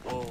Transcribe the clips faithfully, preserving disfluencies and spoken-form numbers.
Whoa.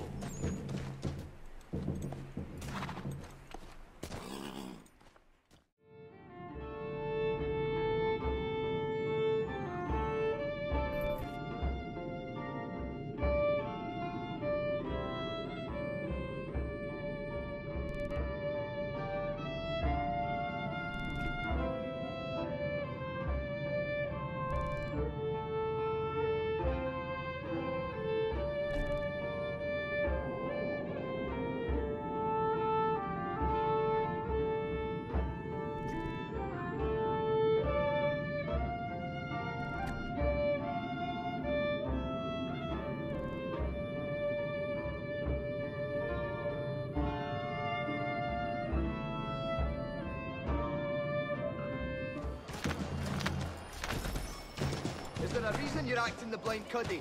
Is there a reason you're acting the blind cuddy?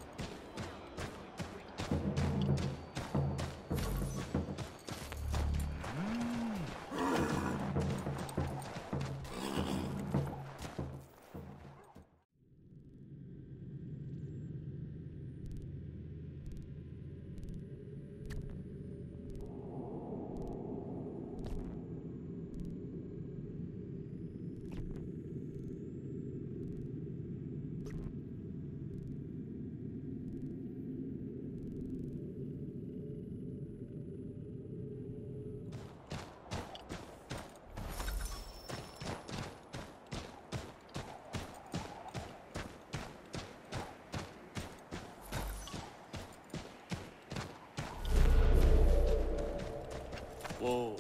Whoa.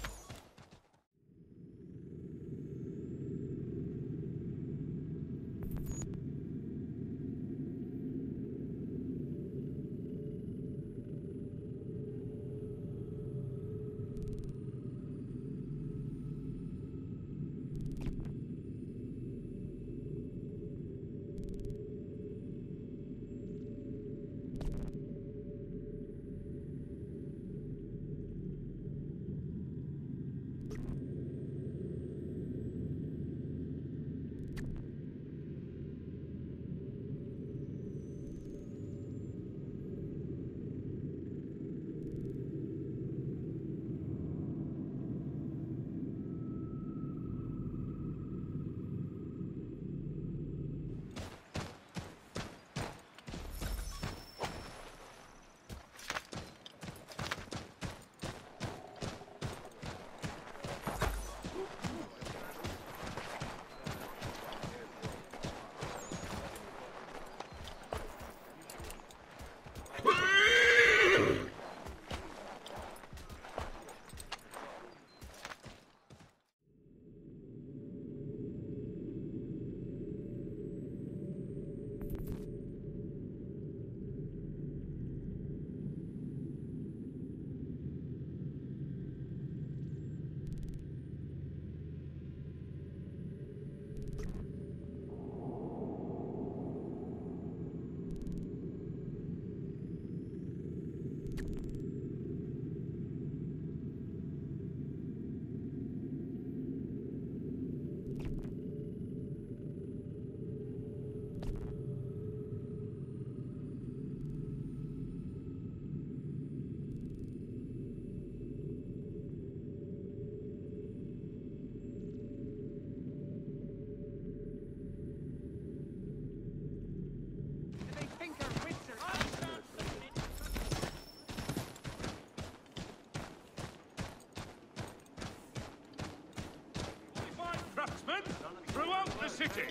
Throughout the city.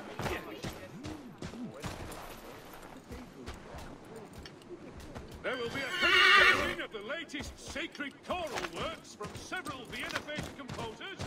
There will be a presentation of the latest sacred choral works from several Vienna-based composers.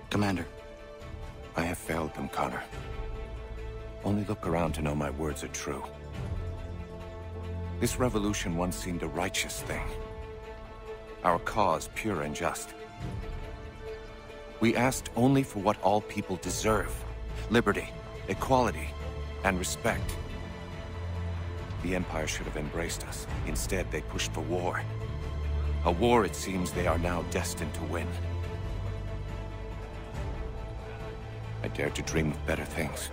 Commander. I have failed them, Connor. Only look around to know my words are true. This revolution once seemed a righteous thing. Our cause pure and just. We asked only for what all people deserve. Liberty, equality, and respect. The Empire should have embraced us. Instead, they pushed for war. A war, it seems, they are now destined to win. I dared to dream of better things.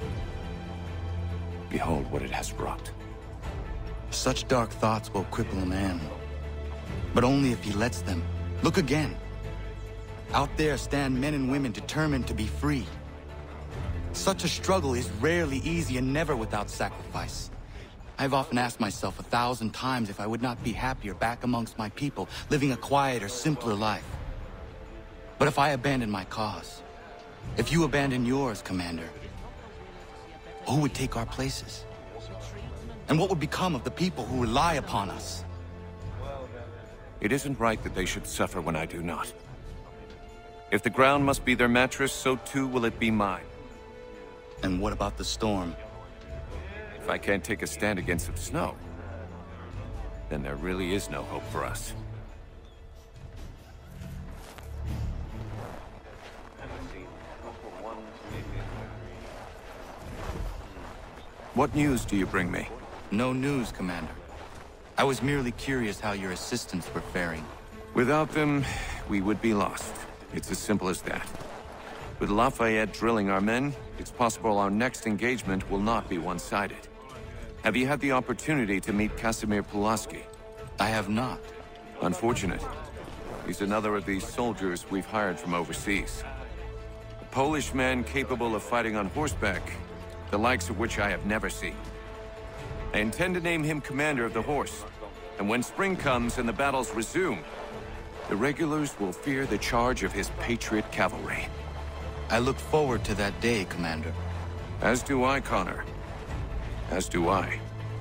Behold what it has wrought. Such dark thoughts will cripple a man. But only if he lets them. Look again. Out there stand men and women determined to be free. Such a struggle is rarely easy and never without sacrifice. I've often asked myself a thousand times if I would not be happier back amongst my people, living a quieter, simpler life. But if I abandon my cause, if you abandon yours, Commander, who would take our places? And what would become of the people who rely upon us? It isn't right that they should suffer when I do not. If the ground must be their mattress, so too will it be mine. And what about the storm? If I can't take a stand against the snow, then there really is no hope for us. What news do you bring me? No news, Commander. I was merely curious how your assistants were faring. Without them, we would be lost. It's as simple as that. With Lafayette drilling our men, it's possible our next engagement will not be one-sided. Have you had the opportunity to meet Casimir Pulaski? I have not. Unfortunate. He's another of these soldiers we've hired from overseas. A Polish man capable of fighting on horseback, the likes of which I have never seen. I intend to name him commander of the horse, and when spring comes and the battles resume, the regulars will fear the charge of his patriot cavalry. I look forward to that day, Commander. As do I, Connor. As do I.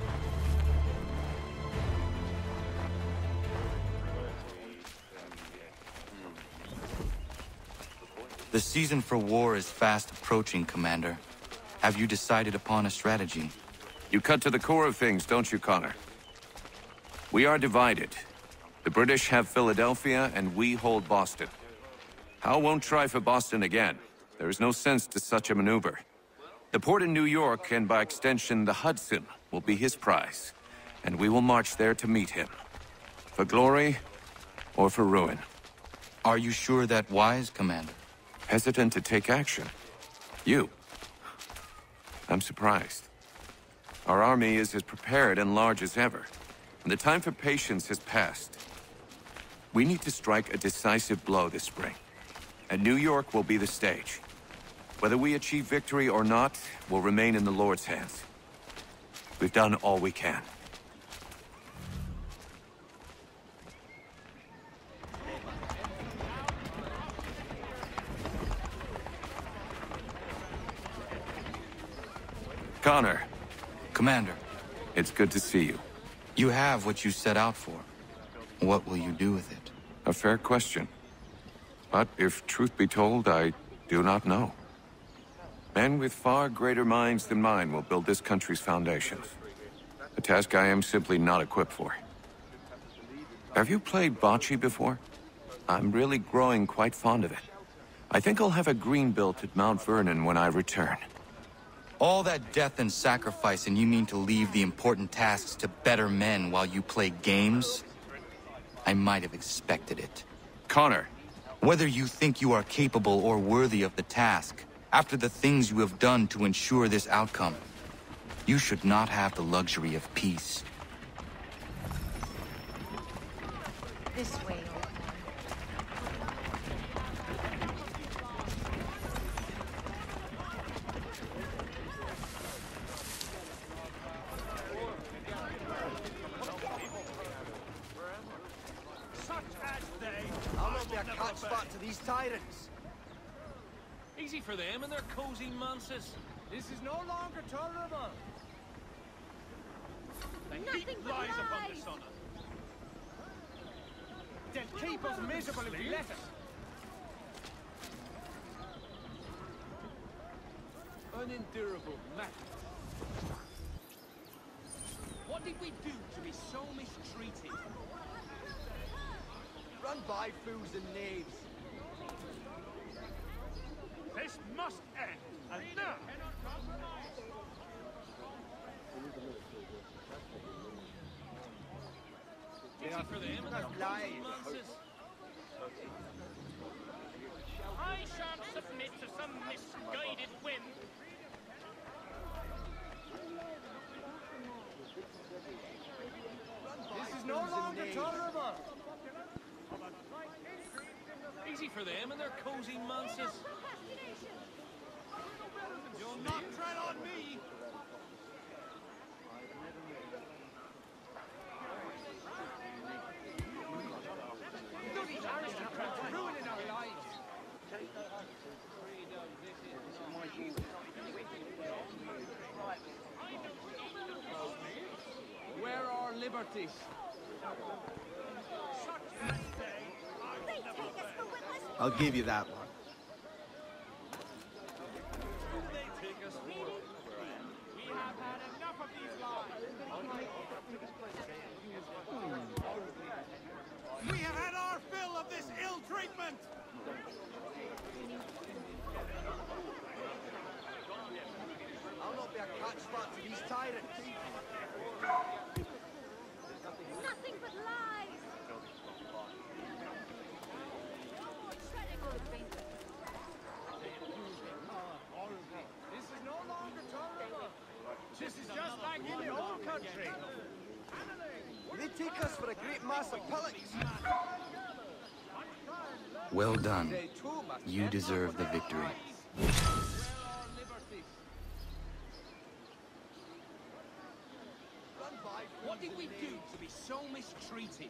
The season for war is fast approaching, Commander. Have you decided upon a strategy? You cut to the core of things, don't you, Connor? We are divided. The British have Philadelphia, and we hold Boston. Howe won't try for Boston again. There is no sense to such a maneuver. The port in New York, and by extension the Hudson, will be his prize, and we will march there to meet him. For glory, or for ruin. Are you sure that wise, Commander? Hesitant to take action? You? I'm surprised. Our army is as prepared and large as ever, and the time for patience has passed. We need to strike a decisive blow this spring, and New York will be the stage. Whether we achieve victory or not will remain in the Lord's hands. We've done all we can. Connor. Commander. It's good to see you. You have what you set out for. What will you do with it? A fair question. But if truth be told, I do not know. Men with far greater minds than mine will build this country's foundations. A task I am simply not equipped for. Have you played bocce before? I'm really growing quite fond of it. I think I'll have a green built at Mount Vernon when I return. All that death and sacrifice, and you mean to leave the important tasks to better men while you play games? I might have expected it. Connor. Whether you think you are capable or worthy of the task, after the things you have done to ensure this outcome, you should not have the luxury of peace. This way, old man. I'll not be a catch spot to these tyrants. Easy for them and their cozy manses. This is no longer tolerable. The Nothing heat but lies upon the lies. sun. They'll keep us miserable if we let it. unendurable madness. What did we do to be so mistreated? Run by fools and knaves. This must end, and now! Easy for them and their cozy monsters. I shan't submit to some misguided whim. This is no longer tolerable. Easy for them and their cozy monsters. You'll not tread on me. Bloody aristocrats ruining our lives. Where are liberties? I'll give you that one. We have had enough of these lies. We have had our fill of this ill treatment! I'll not be a catch spot to these tyrants. Nothing but lies! Treading on fingers. This is no longer tolerable. This is just like in your own country! They take us for a great mass of pillocks. Well done. They too must You end deserve the up with victory. their lives. Where are liberties? Run by What fools did we and do knaves. to be so mistreated?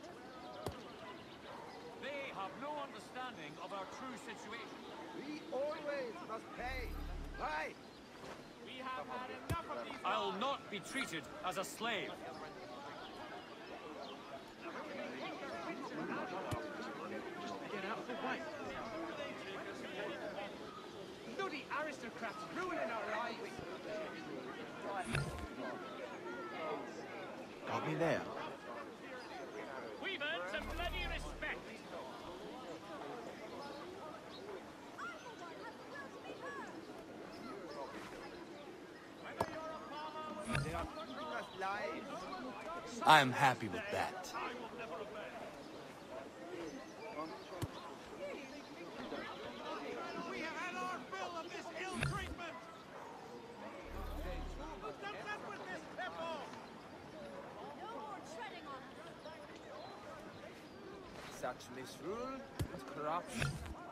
They have no understanding of our true situation. We always must pay. Aye. We have had enough of these I'll lies. not be treated as a slave. Get out of the way. Bloody aristocrats ruining our lives. Got me there. We've earned some bloody respect. They are keeping us lives. I am happy with that. We have had our fill of this ill treatment! What's up with this pepper? No more treading on us. Such misrule and corruption.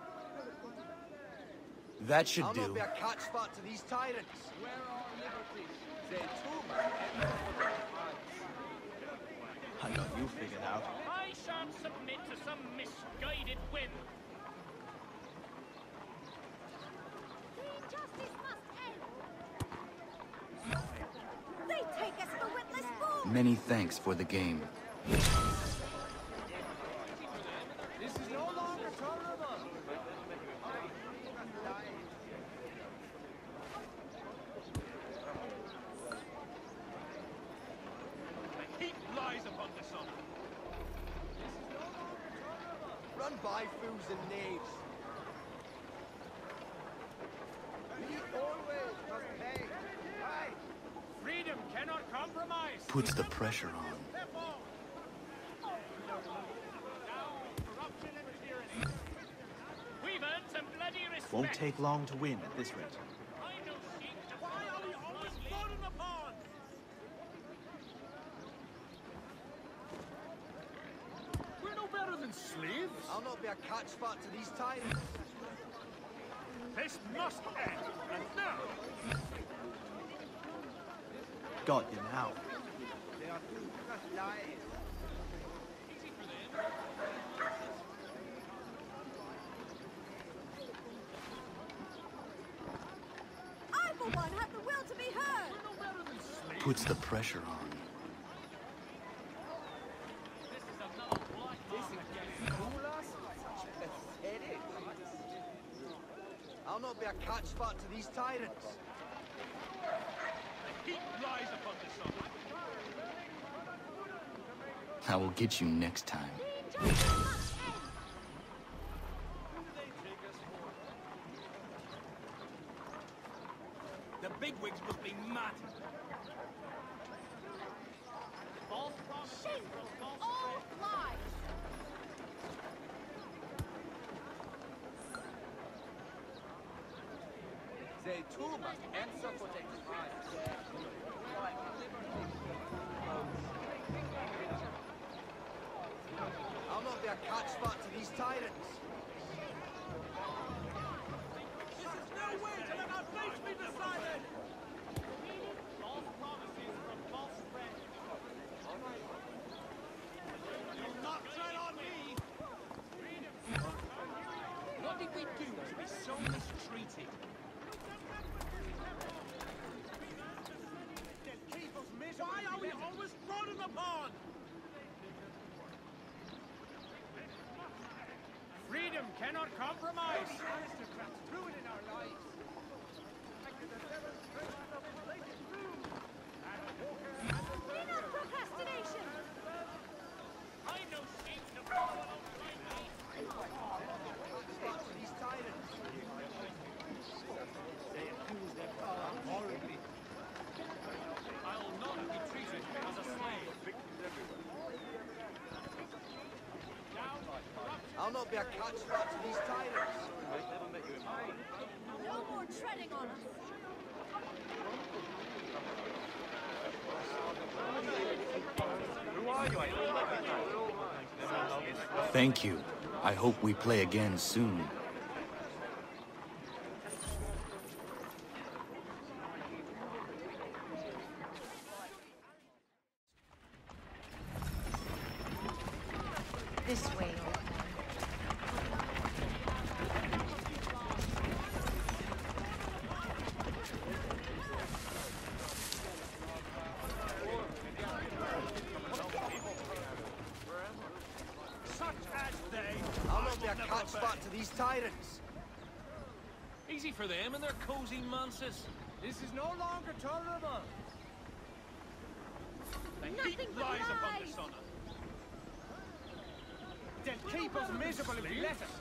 That should I'll do. not be a catch spot to these tyrants. Where are liberties? They too must end up with their lives. I got you figured out. I shan't submit to some misguided whim. Injustice must end! They take us for witless fools! Many thanks for the game. This is no longer tolerable. Heap lies upon this honor. Run by fools and knaves. We always must pay. Aye. Freedom cannot compromise. Puts the pressure on. Corruption and tyranny. We've earned some bloody respect. Won't take long to win at this rate. I don't seek to why are we always floating upon? We're no better than slaves. I'll not be a catch spot to these tyrants. This must end, and now! Got you now. They are keeping us lives. I, for one, have the will to be heard! Puts the pressure on. This against fool us? Such pathetic. I'll not be a catch spot to these tyrants. heat rise upon the sun. I will get you next time. The bigwigs must be mad. False promises from false All lies! They too must answer for their crimes. I'll not be a catch spot to these tyrants. This is no way to let our face be decided! False promises from false friends. You'll not tread on me! What did we do to be so mistreated? Why are we always trodden upon? Freedom cannot compromise. Aristocrats ruining our lives. Enough procrastination! I know seems to follow alongside me. Spot to these tyrants. They abuse their power horribly. I will not be treated as a slave. I'll not be a catch spot to these tyrants. No more treading on us! Thank you. I hope we play again soon. This way, old man. Such as they. I'll not be a catch spot to these tyrants. Easy for them and their cozy manses. This is no longer tolerable. The heat Nothing but rise upon the lies. sun. They'll keep us miserable if we let it.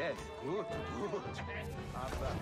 Yes, good, good. Papa.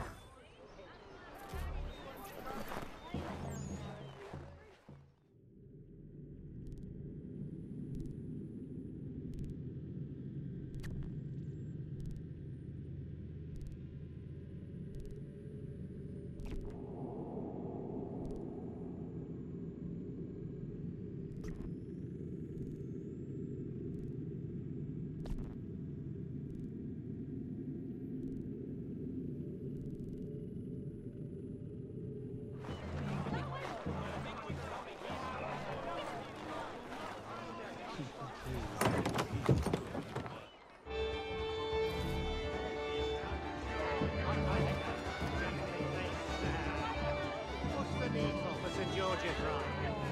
What's the needful for Sir George's ride?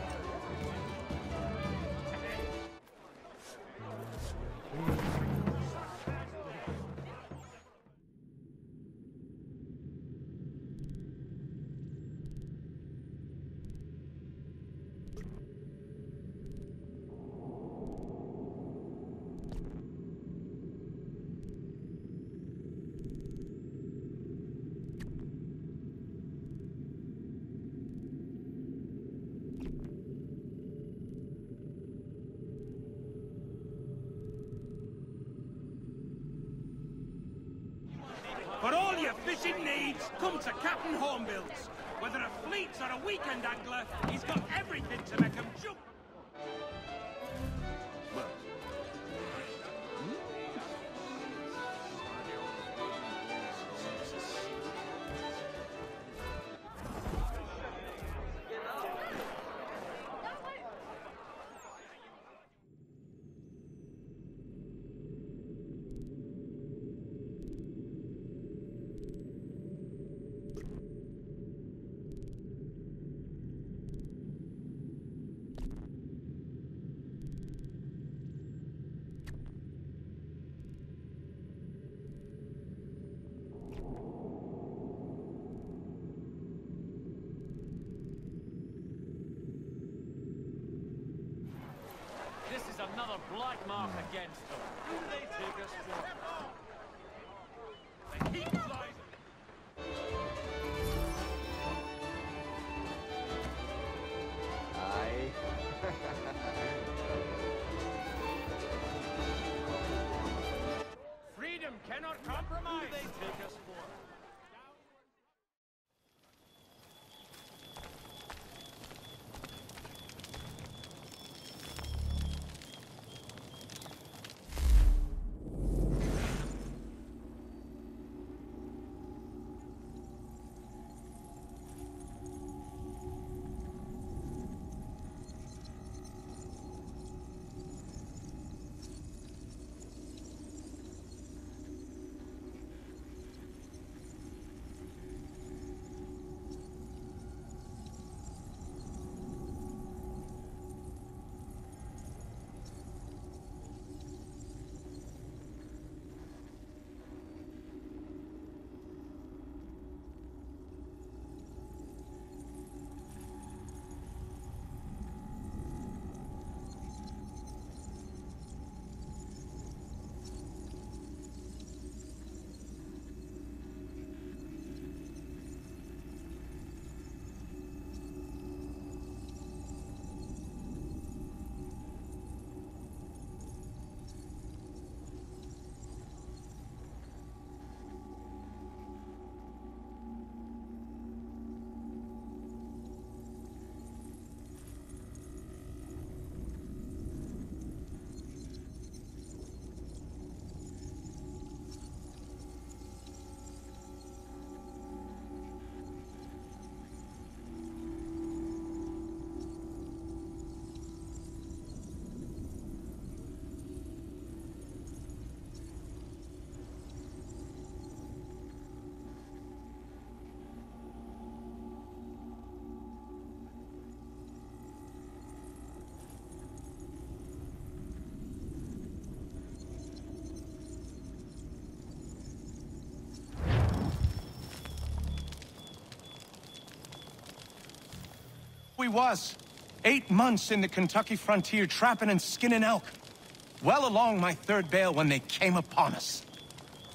For all your fishing needs, come to Captain Hornbill's. Whether a fleet or a weekend angler, he's got everything to make him jump. This is another black mark against them. Who do they take us for? The heat flies. Aye. Freedom cannot compromise. Who do they take us for? We was. Eight months in the Kentucky frontier trapping and skinning elk. Well along my third bale when they came upon us.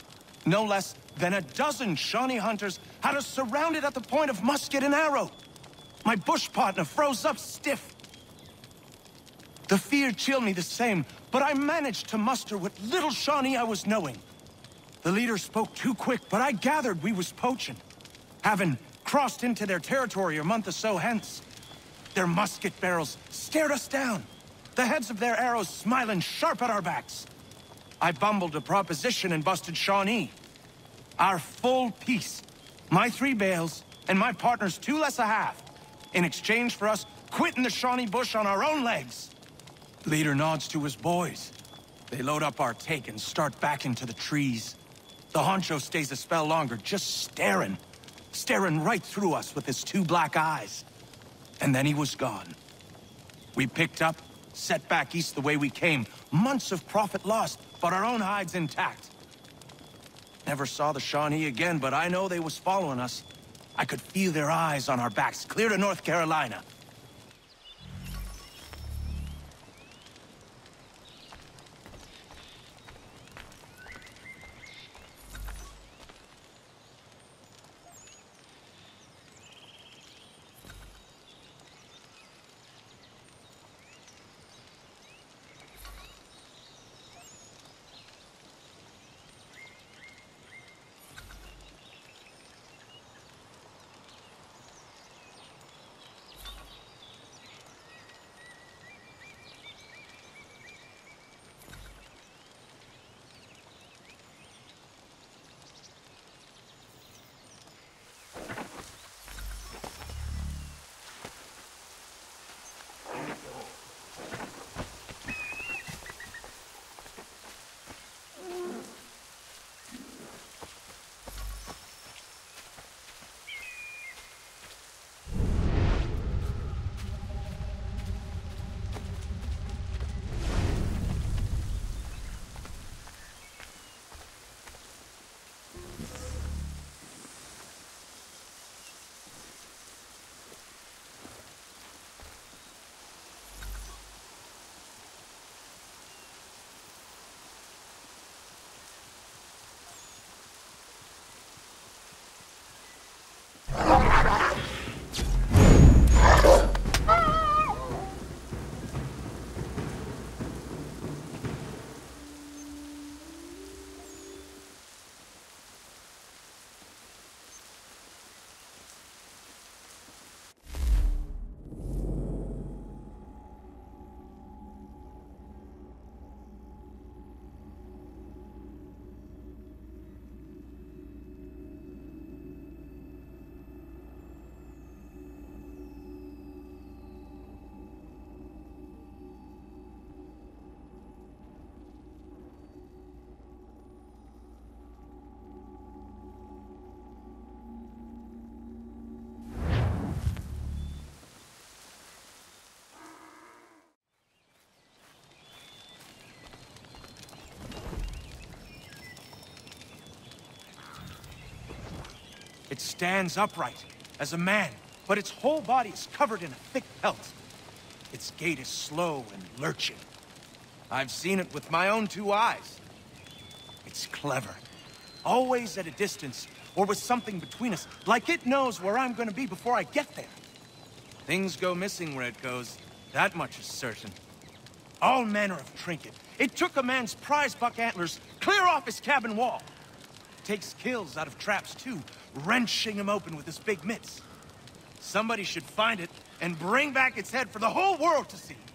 No less than a dozen Shawnee hunters had us surrounded at the point of musket and arrow. My bush partner froze up stiff. The fear chilled me the same, but I managed to muster what little Shawnee I was knowing. The leader spoke too quick, but I gathered we was poaching, having crossed into their territory a month or so hence. Their musket barrels stared us down, the heads of their arrows smiling sharp at our backs. I bumbled a proposition and busted Shawnee. Our full piece, my three bales, and my partner's two less a half, in exchange for us quitting the Shawnee bush on our own legs. Leader nods to his boys. They load up our take and start back into the trees. The honcho stays a spell longer, just staring. Staring right through us with his two black eyes. And then he was gone. We picked up, set back east the way we came. Months of profit lost, but our own hides intact. Never saw the Shawnee again, but I know they was following us. I could feel their eyes on our backs, clear to North Carolina. It stands upright, as a man, but its whole body is covered in a thick pelt. Its gait is slow and lurching. I've seen it with my own two eyes. It's clever. Always at a distance, or with something between us, like it knows where I'm gonna be before I get there. Things go missing where it goes, that much is certain. All manner of trinket. It took a man's prize buck antlers clear off his cabin wall. Takes kills out of traps too, wrenching him open with his big mitts. Somebody should find it and bring back its head for the whole world to see.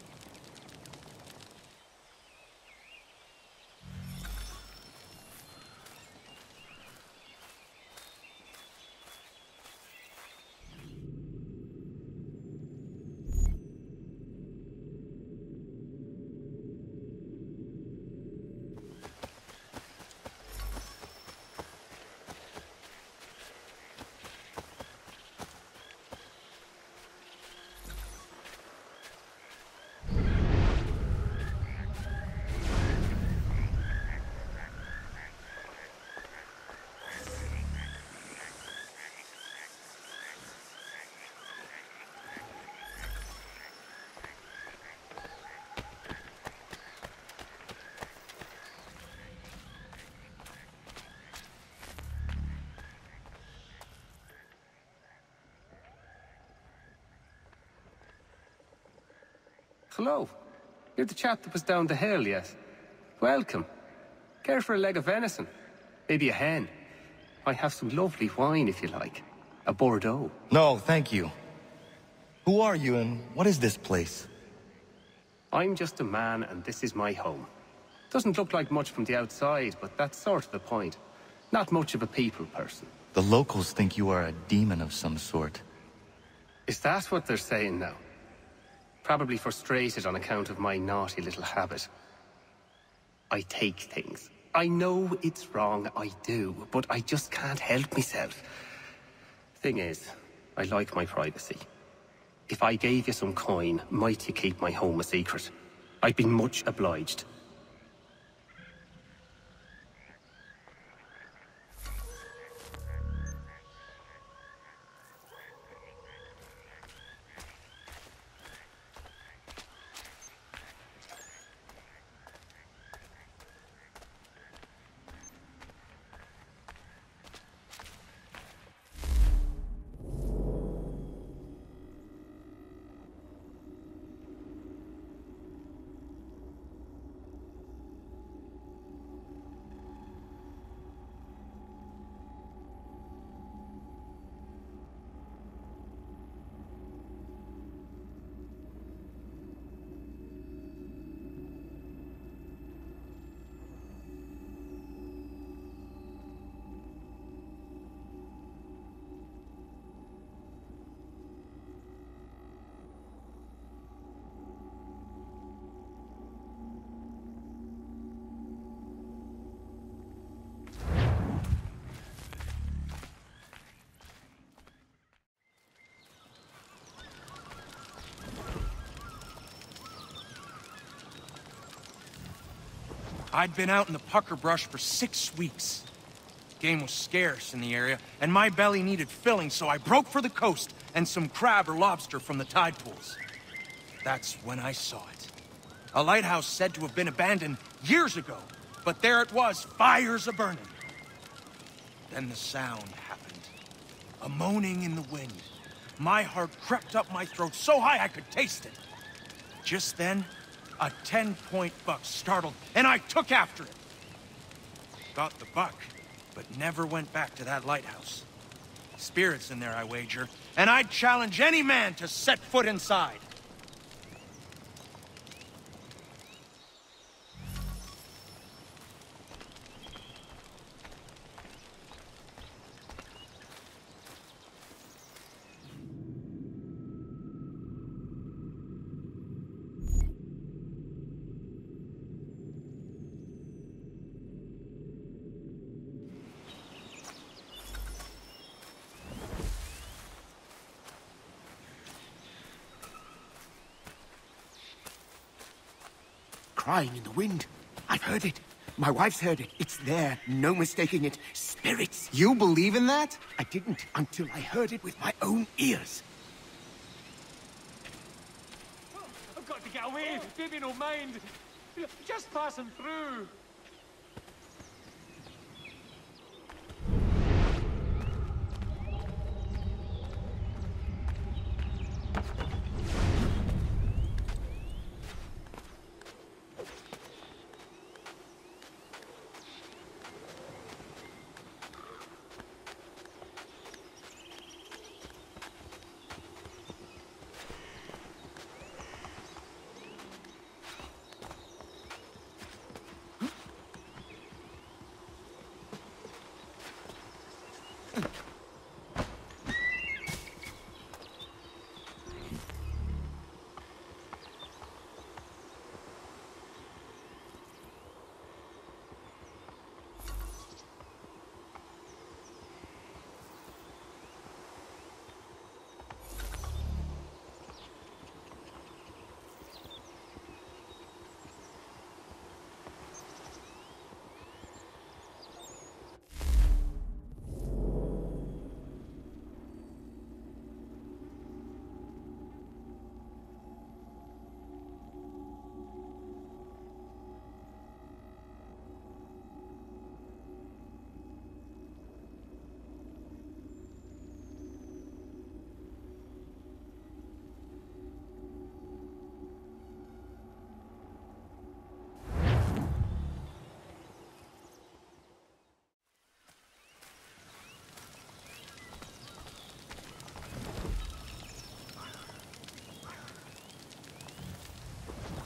Hello. You're the chap that was down the hill, yes? Welcome. Care for a leg of venison? Maybe a hen? I have some lovely wine if you like. A Bordeaux. No, thank you. Who are you and what is this place? I'm just a man and this is my home. Doesn't look like much from the outside, but that's sort of the point. Not much of a people person. The locals think you are a demon of some sort. Is that what they're saying now? Probably frustrated on account of my naughty little habit. I take things. I know it's wrong, I do, but I just can't help myself. Thing is, I like my privacy. If I gave you some coin, might you keep my home a secret? I'd be much obliged. I'd been out in the pucker brush for six weeks. Game was scarce in the area, and my belly needed filling, so I broke for the coast and some crab or lobster from the tide pools. That's when I saw it. A lighthouse said to have been abandoned years ago, but there it was, fires a-burning. Then the sound happened. A moaning in the wind. My heart crept up my throat so high I could taste it. Just then, a ten-point buck startled, and I took after it. Got the buck, but never went back to that lighthouse. Spirits in there, I wager, and I'd challenge any man to set foot inside. Crying in the wind. I've heard it. My wife's heard it. It's there. No mistaking it. Spirits. You believe in that? I didn't until I heard it with my own ears. Oh, I've got to get away. Baby, no mind. Just passing through.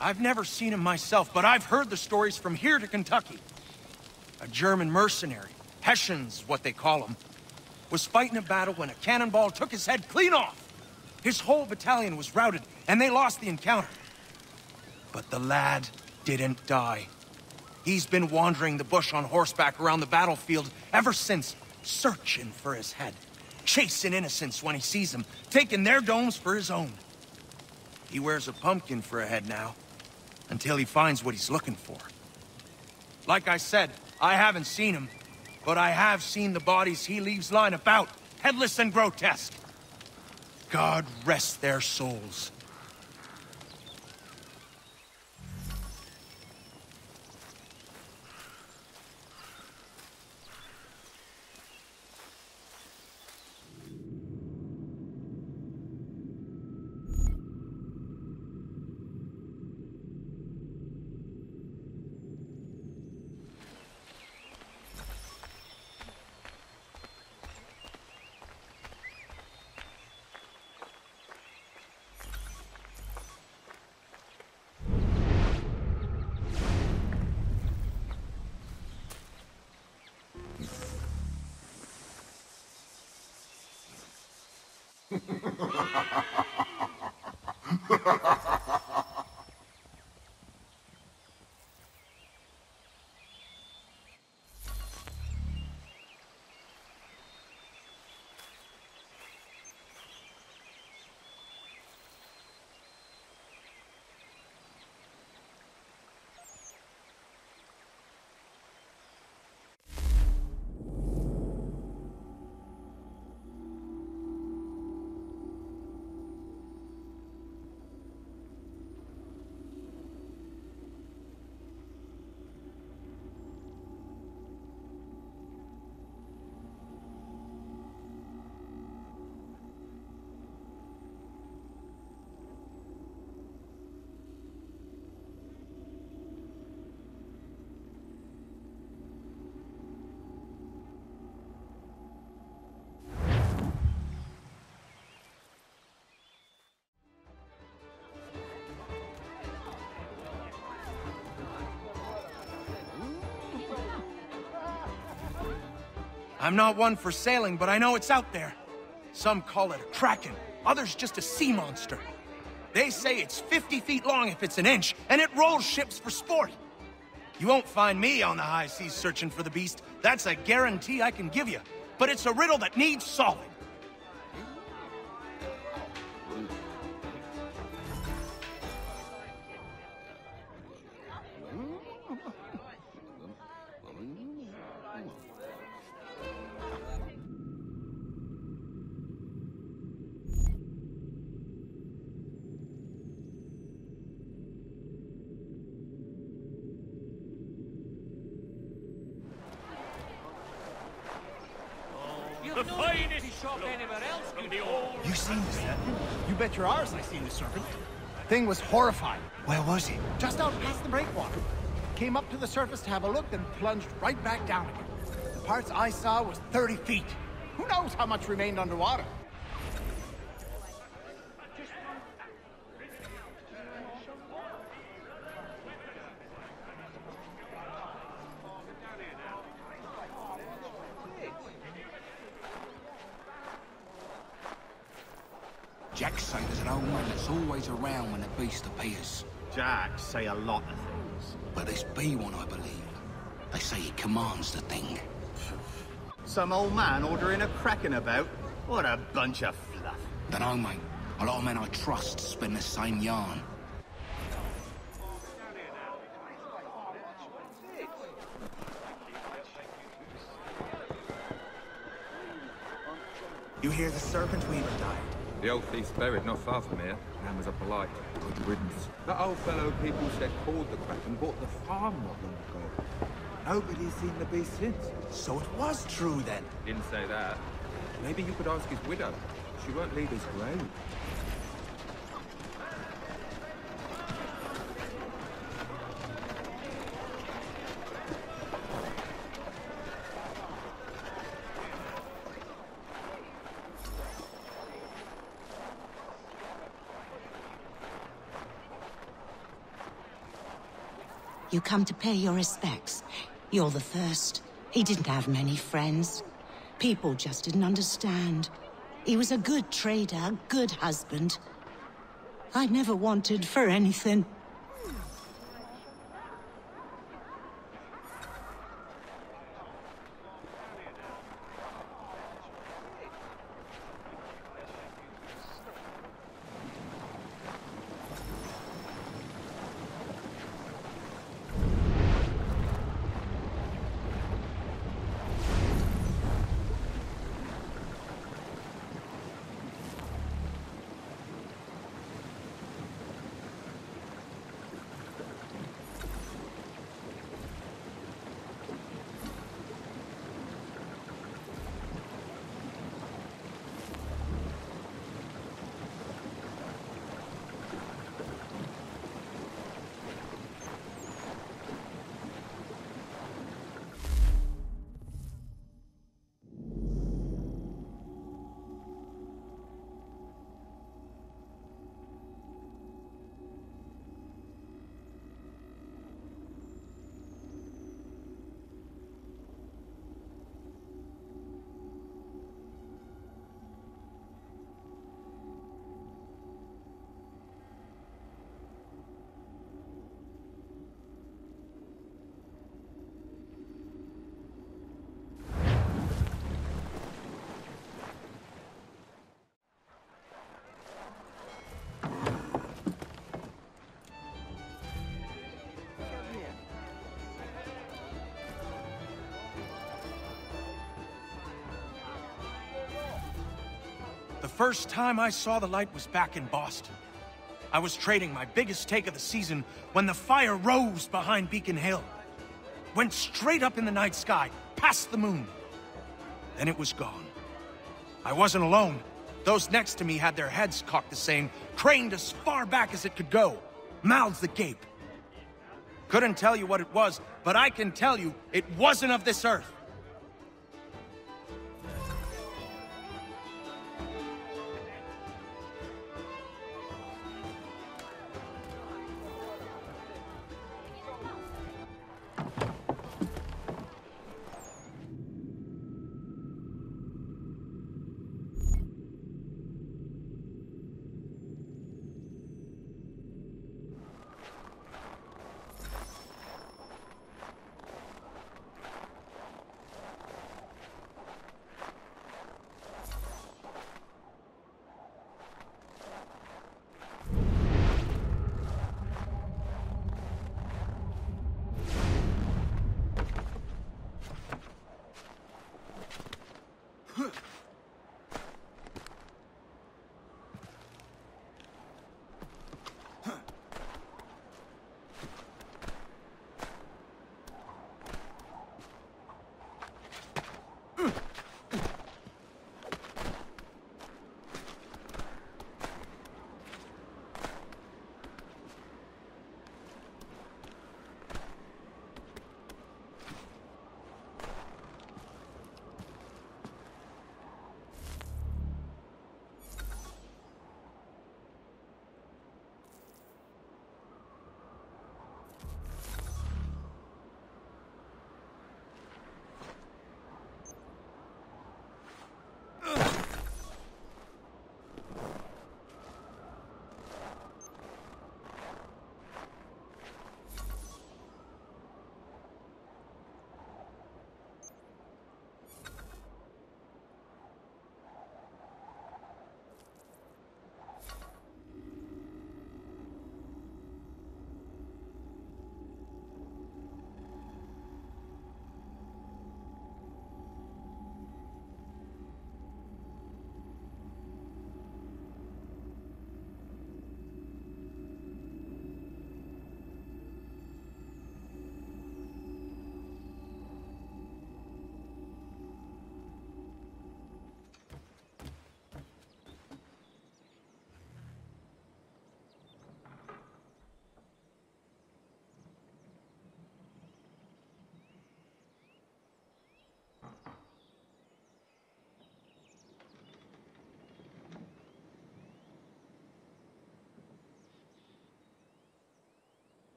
I've never seen him myself, but I've heard the stories from here to Kentucky. A German mercenary, Hessians, what they call them, was fighting a battle when a cannonball took his head clean off. His whole battalion was routed, and they lost the encounter. But the lad didn't die. He's been wandering the bush on horseback around the battlefield ever since, searching for his head, chasing innocents when he sees them, taking their domes for his own. He wears a pumpkin for a head now, until he finds what he's looking for. Like I said, I haven't seen him, but I have seen the bodies he leaves lying about, headless and grotesque. God rest their souls. I'm not one for sailing, but I know it's out there. Some call it a kraken, others just a sea monster. They say it's fifty feet long if it's an inch, and it rolls ships for sport. You won't find me on the high seas searching for the beast. That's a guarantee I can give you. But it's a riddle that needs solving. The finest shop anywhere else could be all. You seen the serpent? You bet your arse I seen the serpent. Thing was horrifying. Where was he? Just out past the breakwater. Came up to the surface to have a look, then plunged right back down again. The parts I saw was thirty feet. Who knows how much remained underwater? Jack say there's an old man that's always around when the beast appears. Jack say a lot of things. But this be one, I believe. They say he commands the thing. Some old man ordering a kraken about? What a bunch of fluff. Dunno, mate. A lot of men I trust spin the same yarn. You hear the Serpent Weaver died? The old thief's buried not far from here. Man was a polite. Good riddance. That old fellow people said called the Kraken bought the farm not long ago. Nobody's seen the beast since. So it was true then? Didn't say that. Maybe you could ask his widow. She won't leave his grave. You come to pay your respects. You're the first. He didn't have many friends. People just didn't understand. He was a good trader, a good husband. I never wanted for anything. The first time I saw the light was back in Boston. I was trading my biggest take of the season when the fire rose behind Beacon Hill. Went straight up in the night sky, past the moon. Then it was gone. I wasn't alone. Those next to me had their heads cocked the same, craned as far back as it could go, mouths agape. Couldn't tell you what it was, but I can tell you it wasn't of this earth.